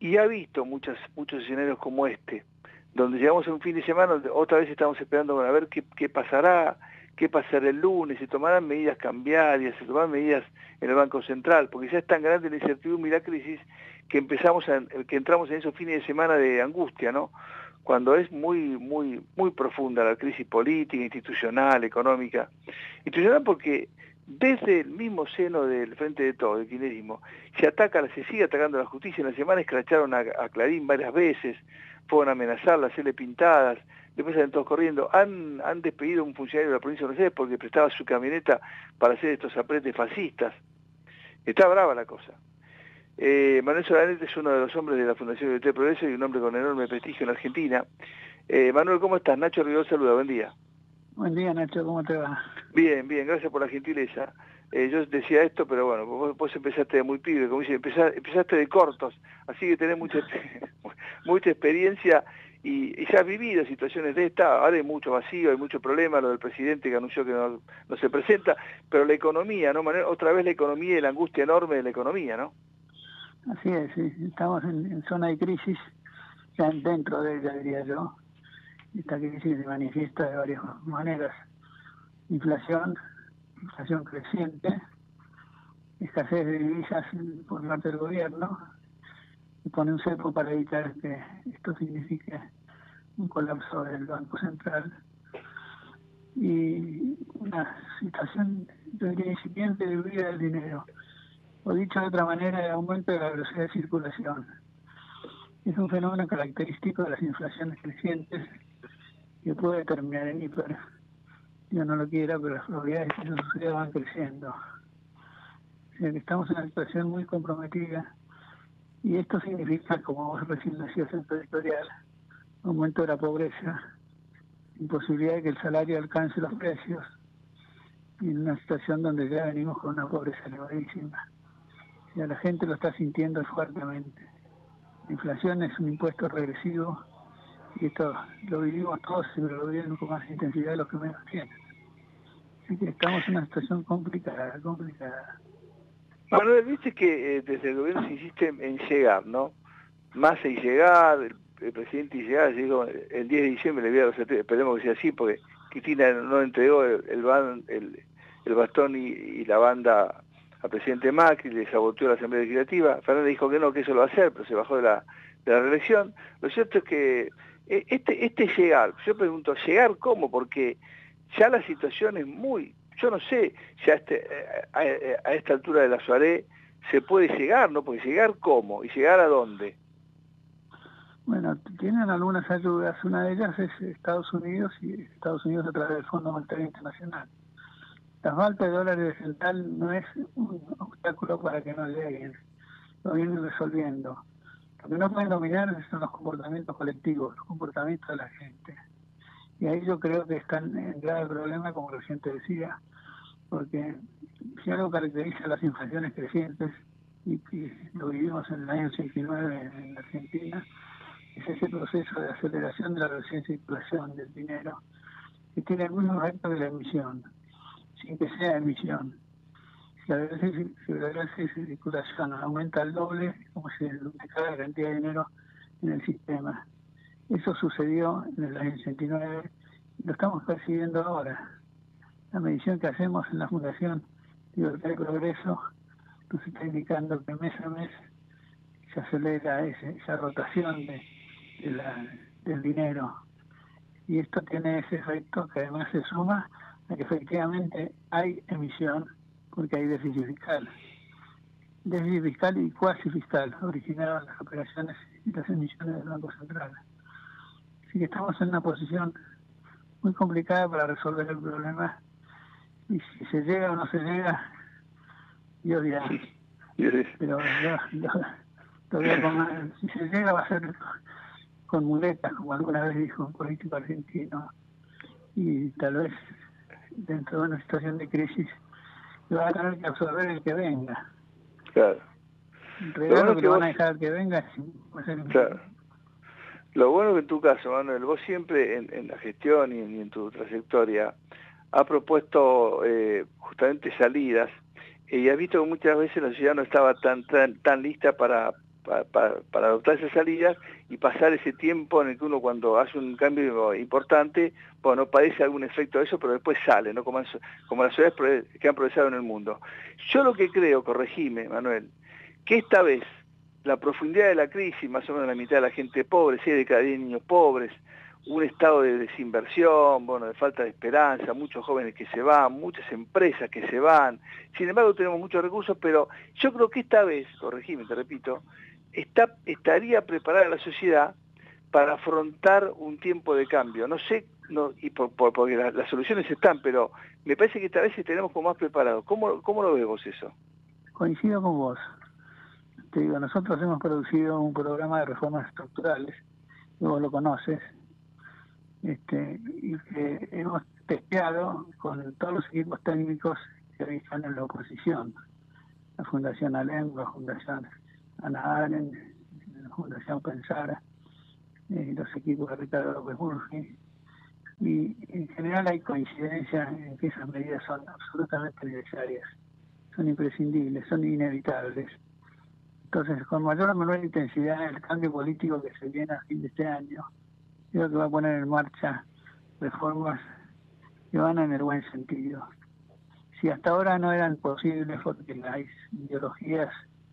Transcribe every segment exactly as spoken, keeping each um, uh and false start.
y ha visto muchas, muchos escenarios como este, donde llegamos a un fin de semana, donde otra vez estamos esperando a ver qué, qué pasará, qué pasará el lunes, se tomarán medidas cambiarias, se tomarán medidas en el Banco Central, porque ya es tan grande la incertidumbre y la crisis que empezamos a, que entramos en esos fines de semana de angustia, ¿no? Cuando es muy, muy, muy profunda la crisis política, institucional, económica. Institucional porque desde el mismo seno del Frente de Todos, del kirchnerismo, se ataca, se sigue atacando a la justicia. En la semana escracharon a, a Clarín varias veces, fueron a amenazarla, a hacerle pintadas, después salen todos corriendo. Han, han despedido a un funcionario de la provincia de Buenos Aires porque prestaba su camioneta para hacer estos apretes fascistas. Está brava la cosa. Eh, Manuel Solanete es uno de los hombres de la Fundación Libertad y Progreso y un hombre con enorme prestigio en Argentina. Eh, Manuel, ¿cómo estás? Nacho Rivero saluda, buen día. Buen día, Nacho, ¿cómo te va? Bien, bien, gracias por la gentileza. Eh, yo decía esto, pero bueno, vos, vos empezaste de muy pibe, como dice, empezaste, empezaste de cortos, así que tenés mucha, mucha experiencia y, y ya has vivido situaciones de esta. Ahora hay mucho vacío, hay mucho problema, lo del presidente que anunció que no, no se presenta, pero la economía, ¿no, Manuel? Otra vez la economía y la angustia enorme de la economía, ¿no? Así es, sí. Estamos en, en zona de crisis, ya dentro de ella, diría yo. Esta crisis se manifiesta de varias maneras. Inflación, inflación creciente, escasez de divisas por parte del gobierno, y pone un cerco para evitar que esto signifique un colapso del Banco Central. Y una situación, yo diría, incipiente de huida del dinero. O dicho de otra manera, el aumento de la velocidad de circulación. Es un fenómeno característico de las inflaciones crecientes que puede terminar en hiper. Yo no lo quiera, pero las probabilidades de que eso suceda van creciendo. O sea que estamos en una situación muy comprometida y esto significa, como vos recién decías en tu editorial, aumento de la pobreza, imposibilidad de que el salario alcance los precios y en una situación donde ya venimos con una pobreza elevadísima. O sea, la gente lo está sintiendo fuertemente. La inflación es un impuesto regresivo y esto lo vivimos todos, pero lo viven con más intensidad los que menos tienen. Así que estamos en una situación complicada, complicada. Manuel, viste que eh, desde el gobierno se insiste en llegar, ¿no? Massa y llegar, el, el presidente y llegar, digo, el diez de diciembre le voy a los esperemos que sea así, porque Cristina no entregó el, el, ban, el, el bastón y, y la banda al presidente Macri, le saboteó la Asamblea Legislativa. Fernández dijo que no, que eso lo va a hacer, pero se bajó de la, de la reelección. Lo cierto es que este, este llegar, yo pregunto, ¿llegar cómo? Porque ya la situación es muy, yo no sé, ya este, a, a, a esta altura de la soirée se puede llegar, ¿no? Porque llegar cómo y llegar a dónde. Bueno, tienen algunas ayudas, una de ellas es Estados Unidos y Estados Unidos a través del Fondo Monetario Internacional. La falta de dólares central no es un obstáculo para que no lleguen, lo vienen resolviendo. Lo que no pueden dominar son los comportamientos colectivos, los comportamientos de la gente. Y ahí yo creo que están en grave problema, como recién te decía, porque si algo caracteriza las inflaciones crecientes, y, y lo vivimos en el año ochenta y nueve en Argentina, es ese proceso de aceleración de la velocidad de circulación del dinero, que tiene el mismo efecto que la emisión, sin que sea emisión. Si la velocidad de circulación aumenta al doble, como se duplicara la cantidad de dinero en el sistema. Eso sucedió en el año ochenta y nueve y lo estamos percibiendo ahora. La medición que hacemos en la Fundación Libertad y Progreso nos está indicando que mes a mes se acelera ese, esa rotación de, de la, del dinero. Y esto tiene ese efecto que además se suma a que efectivamente hay emisión porque hay déficit fiscal. Déficit fiscal y cuasi fiscal originaron las operaciones y las emisiones del Banco Central. Así que estamos en una posición muy complicada para resolver el problema. Y si se llega o no se llega, yo dirá. Pero yo, yo, todavía con, si se llega va a ser con muletas, como alguna vez dijo un político argentino. Y tal vez dentro de una situación de crisis va a tener que absorber el que venga. Claro. El regalo bueno que, que lo vos... van a dejar que venga va a ser... Claro. Lo bueno que en tu caso, Manuel, vos siempre en, en la gestión y en, y en tu trayectoria has propuesto eh, justamente salidas eh, y has visto que muchas veces la sociedad no estaba tan tan, tan lista para, para, para, para adoptar esas salidas y pasar ese tiempo en el que uno cuando hace un cambio importante, bueno, padece algún efecto de eso, pero después sale, ¿no? Como, como las ciudades que han progresado en el mundo. Yo lo que creo, corregime, Manuel, que esta vez la profundidad de la crisis, más o menos la mitad de la gente pobre, seis de cada diez niños pobres, un estado de desinversión, bueno, de falta de esperanza, muchos jóvenes que se van, muchas empresas que se van. Sin embargo, tenemos muchos recursos, pero yo creo que esta vez, corregime, te repito, está, estaría preparada la sociedad para afrontar un tiempo de cambio. No sé, no, y por, por, porque las, las soluciones están, pero me parece que esta vez estaremos como más preparados. ¿Cómo, cómo lo ves vos eso? Coincido con vos. Te digo, nosotros hemos producido un programa de reformas estructurales, y vos lo conoces, este, y que hemos testeado con todos los equipos técnicos que hoy están en la oposición. La Fundación Alem, la Fundación Ana Aren, la Fundación Pensar, eh, los equipos de Ricardo López Murphy. Y en general hay coincidencia en que esas medidas son absolutamente necesarias, son imprescindibles, son inevitables. Entonces, con mayor o menor intensidad, el cambio político que se viene a fin de este año, creo que va a poner en marcha reformas que van en el buen sentido. Si hasta ahora no eran posibles porque las ideologías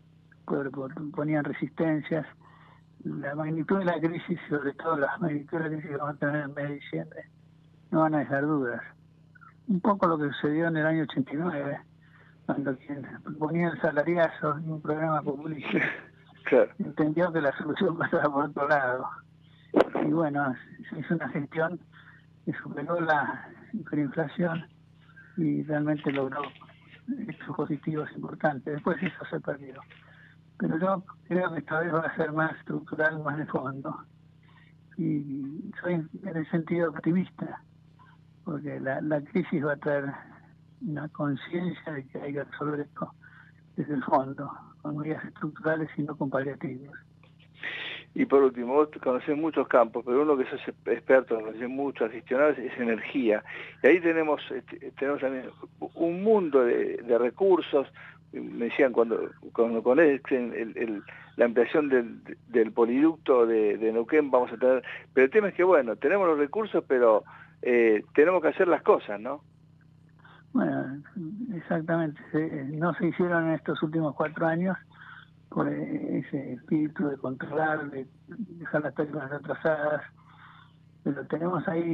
ponían resistencias, la magnitud de la crisis, sobre todo la magnitud de la crisis que vamos a tener en mes de diciembre, no van a dejar dudas. Un poco lo que sucedió en el año ochenta y nueve, cuando quien ponía el salariazo en un programa populista, claro, entendió que la solución pasaba por otro lado. Y bueno, se hizo una gestión que superó la hiperinflación y realmente logró hechos positivos importantes. Después eso se perdió. Pero yo creo que esta vez va a ser más estructural, más de fondo. Y soy en el sentido optimista, porque la, la crisis va a traer una conciencia de que hay que resolver esto desde el fondo, con medidas estructurales y no con paliativos. Y por último, vos conocés muchos campos, pero uno que sos experto, conocés mucho, has gestionado, es energía. Y ahí tenemos, tenemos también un mundo de, de recursos. Me decían cuando, cuando con el, el, la ampliación del, del poliducto de, de Neuquén vamos a tener, pero el tema es que bueno, tenemos los recursos, pero eh, tenemos que hacer las cosas, ¿no? Bueno, exactamente, no se hicieron en estos últimos cuatro años por ese espíritu de controlar, de dejar las tarifas atrasadas, pero tenemos ahí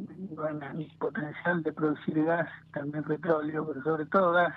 un potencial de producir gas, también petróleo, pero sobre todo gas.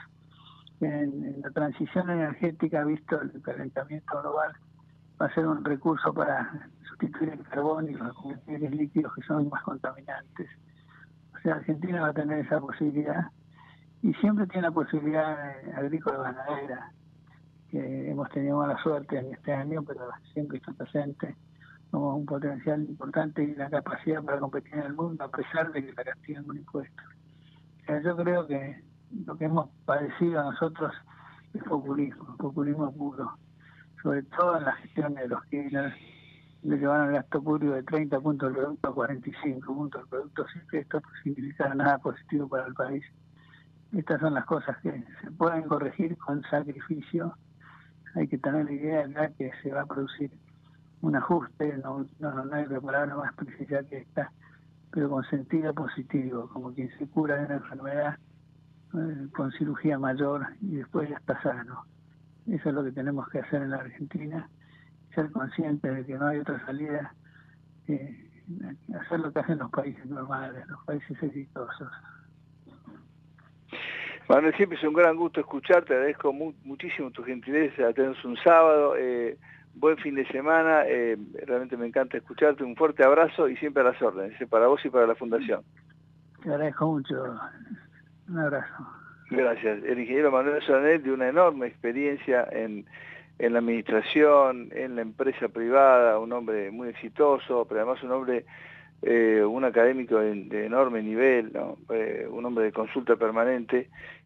En, en la transición energética, visto el calentamiento global, va a ser un recurso para sustituir el carbón y los combustibles líquidos que son más contaminantes. O sea, Argentina va a tener esa posibilidad y siempre tiene la posibilidad agrícola ganadera, que hemos tenido mala suerte en este año, pero siempre está presente como un potencial importante y la capacidad para competir en el mundo a pesar de que la castigan con impuestos. O sea, yo creo que lo que hemos padecido nosotros es populismo, populismo puro, sobre todo en la gestión de los Kirchner, le llevaron el gasto público de treinta puntos del producto a cuarenta y cinco puntos del producto, sin que esto significara nada positivo para el país. Estas son las cosas que se pueden corregir con sacrificio. Hay que tener la idea ya que se va a producir un ajuste, no, no, no hay que palabra más precisa que esta, pero con sentido positivo, como quien se cura de una enfermedad eh, con cirugía mayor y después ya está sano. Eso es lo que tenemos que hacer en la Argentina, ser conscientes de que no hay otra salida, eh, hacer lo que hacen los países normales, los países exitosos. Manuel, siempre es un gran gusto escucharte, agradezco mu muchísimo tu gentileza, tenemos un sábado, eh, buen fin de semana, eh, realmente me encanta escucharte, un fuerte abrazo y siempre a las órdenes, eh, para vos y para la Fundación. Te agradezco mucho, un abrazo. Gracias. El ingeniero Manuel Solanet, de una enorme experiencia en, en la administración, en la empresa privada, un hombre muy exitoso, pero además un hombre, eh, un académico de, de enorme nivel, ¿no? eh, un hombre de consulta permanente,